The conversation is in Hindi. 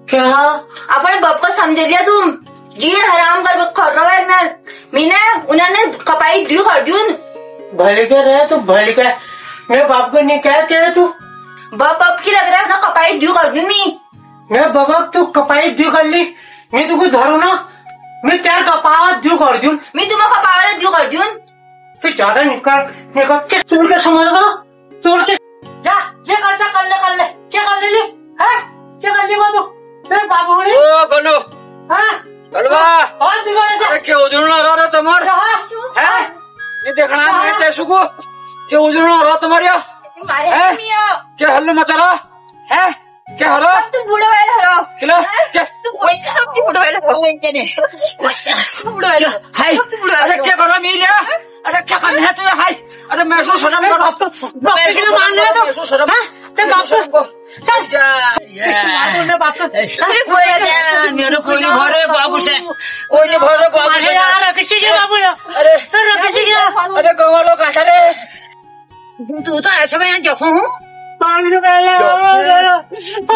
क्या अपने बाप को समझ लिया तुम जी हराम कर रहा है मैंने उन्होंने कपाई दी कर दी भले क्या रहे तू भले क्या मेरे बाप को नहीं कह के तू बाप की लग रहा है ना कपाई दी कर दी मैं बाबा तू कपाई दी कर ली मैं तुमको धरू ना मैं तेरा कपावा दी कर दूं मैं तुम्हें कपावा दी कर दूं फिर ज्यादा निकल के सुन के समझ लो सुन के जा जे कर ले क्या कर ले है क्या कर ली बाबू तेरे बाबू ने ओ कलो हां कलवा और दिवाले अरे क्या उजड़ना रहा तुम्हारे है ये देखना मैं कैसे को क्या उजड़ना रहा तुम्हारे क्या हल्ले मचा रहा है क्या हो रहा तुम बूढ़े वाले हरो क्या क्या तुम बूढ़े वाले हरो बूढ़े वाले हाय अरे क्या कर रहा मेरी अरे क्या करना है तुझे हाय अरे मैं सो शर्म कर बाप को मान ले तो सो शर्म ते बाप को चल जा ये बाप को मेरे कोई नहीं भरे बाबू से कोई नहीं भरे बाबू से यार किसी के बाबू अरे किसी के अरे कमालो का रे तू तो ऐसे में देखो हूँ पानी तो पहले